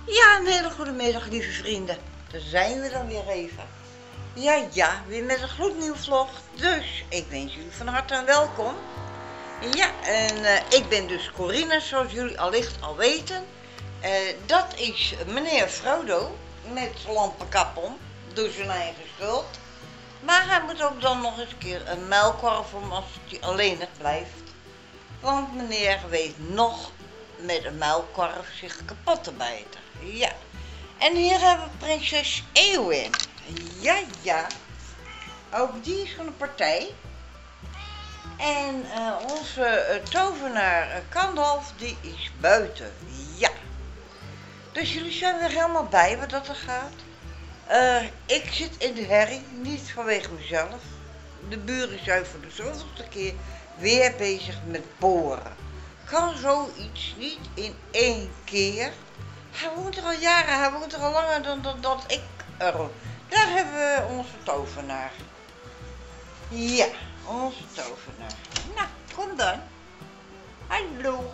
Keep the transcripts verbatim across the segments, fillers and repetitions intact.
Ja, een hele goede middag, lieve vrienden. Daar zijn we dan weer even. Ja, ja, weer met een gloednieuw vlog. Dus ik wens jullie van harte welkom. Ja, en uh, ik ben dus Corine, zoals jullie allicht al weten. Uh, dat is meneer Frodo met lampenkap om, door zijn eigen schuld. Maar hij moet ook dan nog eens een keer een muilkorf om als hij alleenig blijft. Want meneer weet nog met een muilkorf zich kapot te bijten. Ja. En hier hebben we prinses Eowyn. Ja, ja. Ook die is van de partij. En uh, onze uh, tovenaar uh, Gandalf, die is buiten. Ja. Dus jullie zijn weer helemaal bij wat dat er gaat. Uh, ik zit in de herrie, niet vanwege mezelf. De buren zijn voor de zoveelste keer weer bezig met boren. Kan zoiets niet in één keer? Hij woont er al jaren, hij woont er al langer dan dat, dat ik er. Daar hebben we onze tovenaar. Ja, onze tovenaar. Nou, kom dan. Hallo.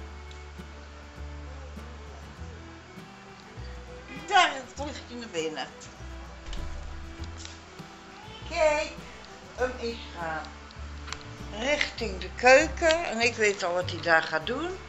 Daar vlucht hij naar binnen. Kijk, hem is gaan richting de keuken en ik weet al wat hij daar gaat doen.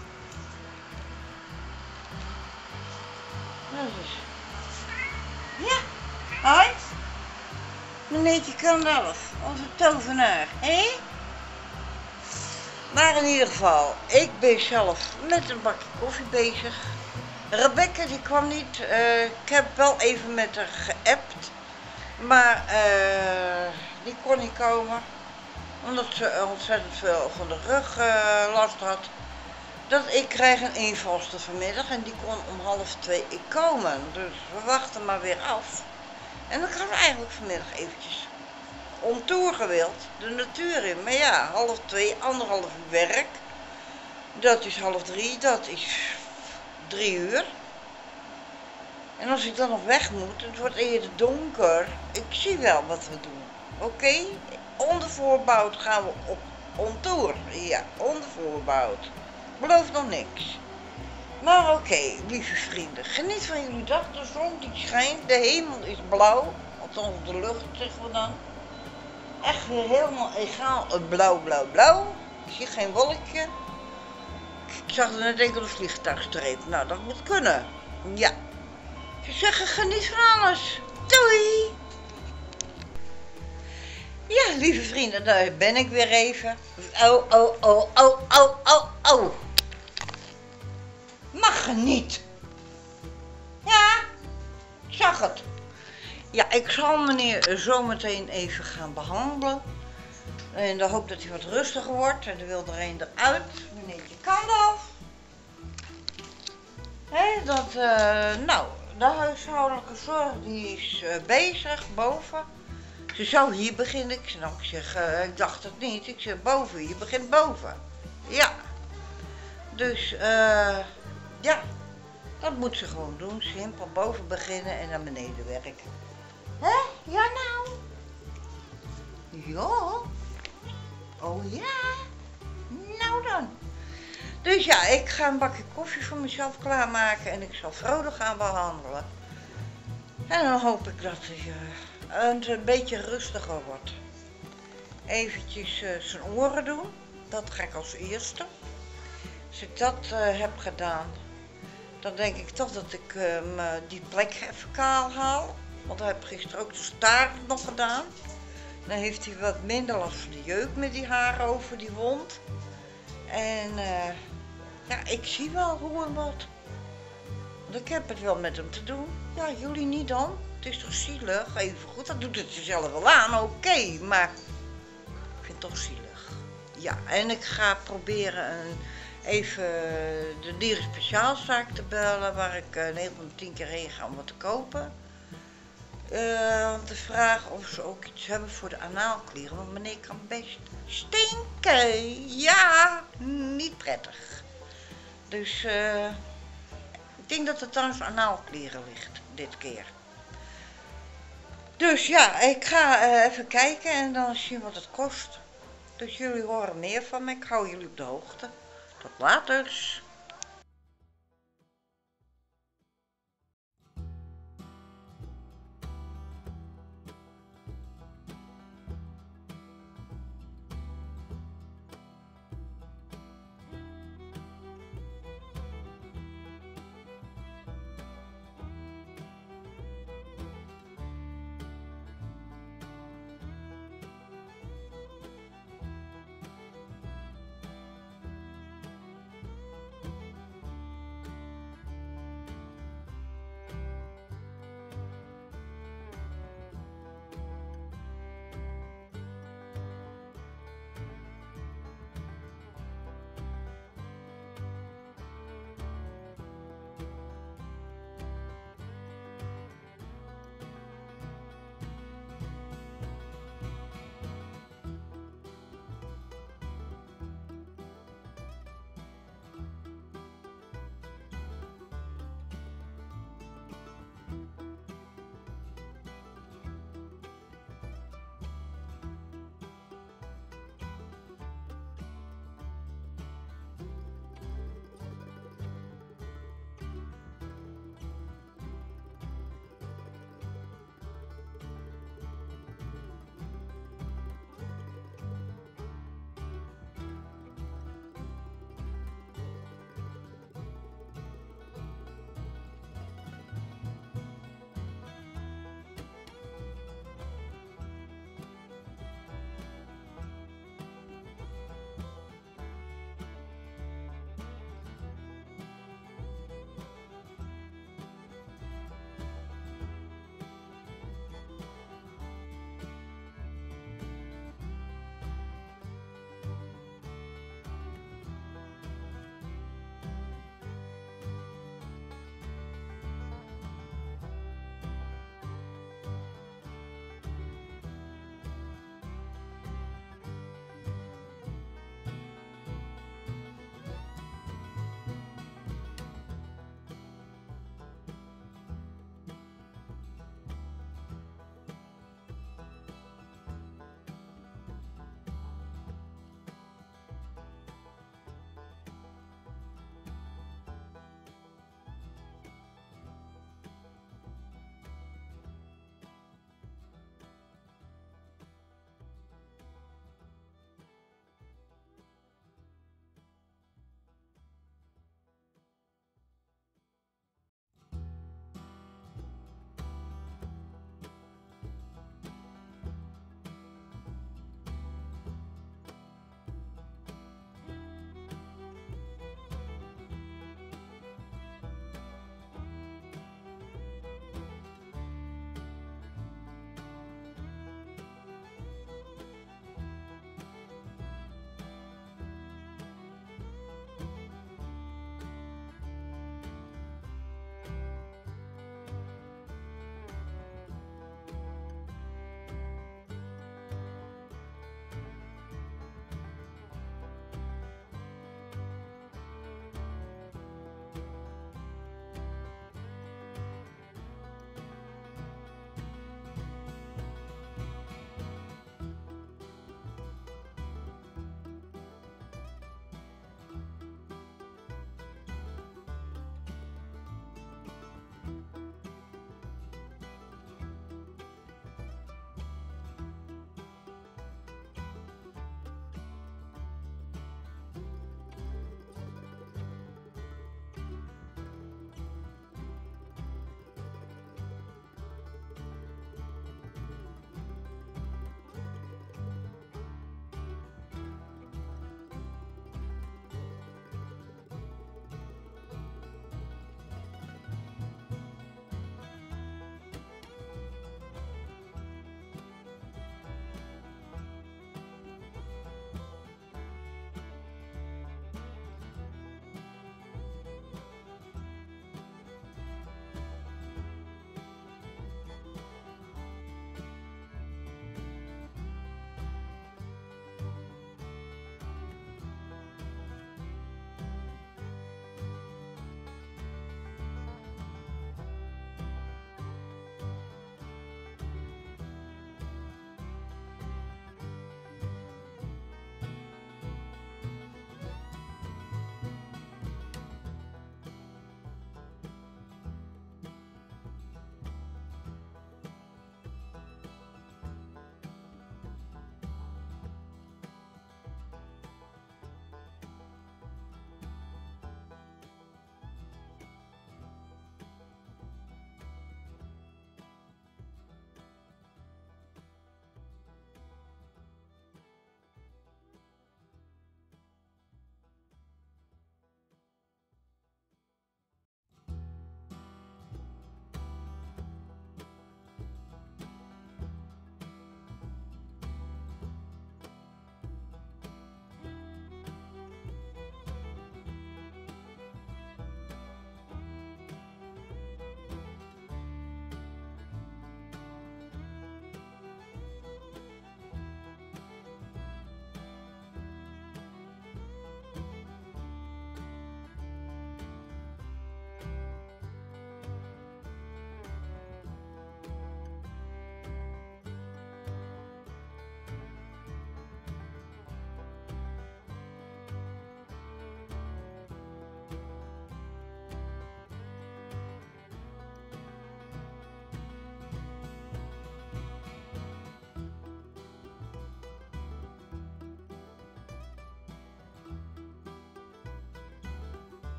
Dus. Ja, hoi. Meneertje Gandalf, onze tovenaar, hé? Maar in ieder geval, ik ben zelf met een bakje koffie bezig. Rebecca die kwam niet, uh, ik heb wel even met haar geappt, maar uh, die kon niet komen. Omdat ze ontzettend veel van de rug uh, last had. Dat ik krijg een invalster vanmiddag en die kon om half twee komen. Dus we wachten maar weer af. En dan gaan we eigenlijk vanmiddag eventjes on tour gewild, de natuur in. Maar ja, half twee, anderhalf uur werk. Dat is half drie, dat is drie uur. En als ik dan nog weg moet, het wordt eerder donker. Ik zie wel wat we doen. Oké? Okay? Onder voorbouw gaan we op on tour. Ja, onder voorbouw. Beloof nog niks. Maar oké, okay, lieve vrienden. Geniet van jullie dag. De zon die schijnt. De hemel is blauw. Althans de lucht, zeggen we dan. Echt weer helemaal egaal. Blauw, blauw, blauw. Ik zie geen wolkje. Ik zag er net enkel de vliegtuigstreep. Nou, dat moet kunnen. Ja. Ze zeggen geniet van alles. Doei! Ja, lieve vrienden, daar ben ik weer even. Oh, oh, oh, oh, oh, oh, oh. Mag niet. Ja, ik zag het. Ja, ik zal meneer zometeen even gaan behandelen. In de hoop dat hij wat rustiger wordt. En er wil er een eruit. Meneertje Gandalf. Hé, dat, uh, nou, de huishoudelijke zorg die is uh, bezig, boven. Ze zou hier beginnen. Ik, nou, ik zeg, uh, ik dacht het niet. Ik zeg boven, je begint boven. Ja. Dus, uh, ja. Dat moet ze gewoon doen. Simpel boven beginnen en naar beneden werken. Hè? Ja nou? Ja. Oh ja. Nou dan. Dus ja, ik ga een bakje koffie voor mezelf klaarmaken en ik zal Frodo gaan behandelen. En dan hoop ik dat hij uh, een beetje rustiger wordt. Eventjes uh, zijn oren doen. Dat ga ik als eerste. Als ik dat uh, heb gedaan, dan denk ik toch dat ik uh, die plek even kaal haal. Want hij heeft gisteren ook de staart nog gedaan. Dan heeft hij wat minder last van de jeuk met die haren over die wond. En uh, ja, ik zie wel hoe en wat. Want ik heb het wel met hem te doen. Ja, jullie niet dan? Het is toch zielig? Even goed, dat doet het jezelf wel aan, oké. Okay, maar ik vind het toch zielig. Ja, en ik ga proberen een, even de dierenspeciaalzaak te bellen. Waar ik uh, negen van de tien keer heen ga om wat te kopen. Uh, om te vragen of ze ook iets hebben voor de anaalklieren. Want meneer kan best stinken. Ja, niet prettig. Dus uh, ik denk dat het aan zijn anaalklieren ligt, dit keer. Dus ja, ik ga uh, even kijken en dan zien wat het kost. Dus jullie horen meer van me. Ik hou jullie op de hoogte. Tot later.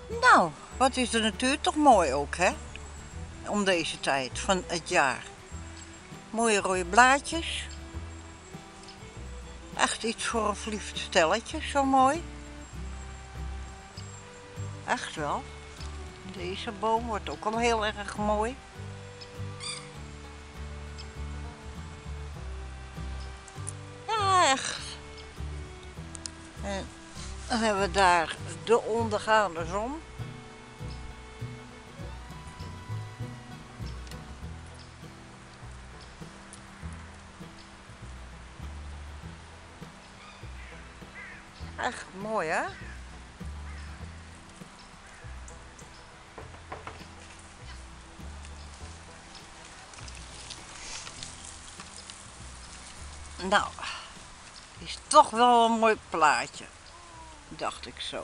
Nou, wat is de natuur toch mooi ook, hè? Om deze tijd van het jaar. Mooie rode blaadjes. Echt iets voor een verliefd stelletje, zo mooi. Echt wel. Deze boom wordt ook al heel erg mooi. Ja, echt. En dan hebben we daar de ondergaande zon. Echt mooi, hè? Nou, is toch wel een mooi plaatje, dacht ik zo.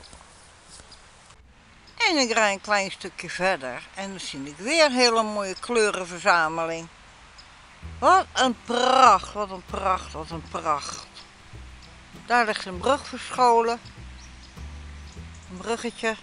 En ik rijd een klein stukje verder en dan zie ik weer een hele mooie kleurenverzameling. Wat een pracht, wat een pracht, wat een pracht. Daar ligt een brug verscholen. Een bruggetje.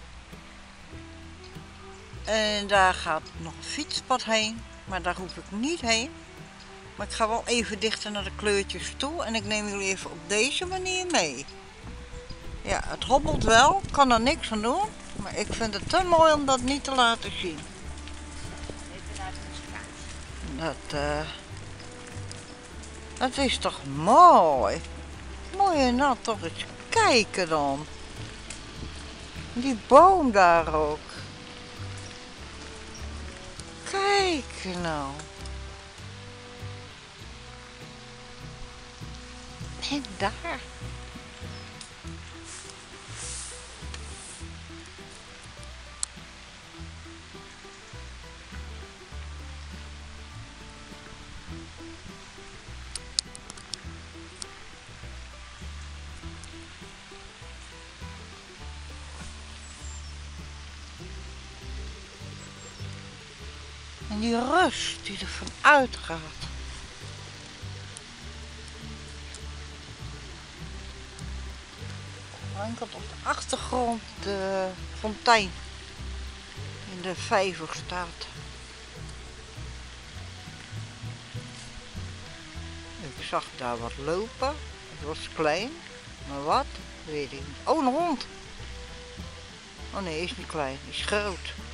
En daar gaat nog een fietspad heen, maar daar hoef ik niet heen. Maar ik ga wel even dichter naar de kleurtjes toe en ik neem jullie even op deze manier mee. Ja, het hobbelt wel, ik kan er niks aan doen, maar ik vind het te mooi om dat niet te laten zien. Dat, uh, dat is toch mooi. Moet je nou toch eens kijken dan. Die boom daar ook. Kijk nou. En daar. En die rust die er van uitgaat. Enkel op de achtergrond de fontein in de vijver staat. Ik zag daar wat lopen. Het was klein, maar wat? Weet ik niet. Oh, een hond. Oh nee, is niet klein, is groot.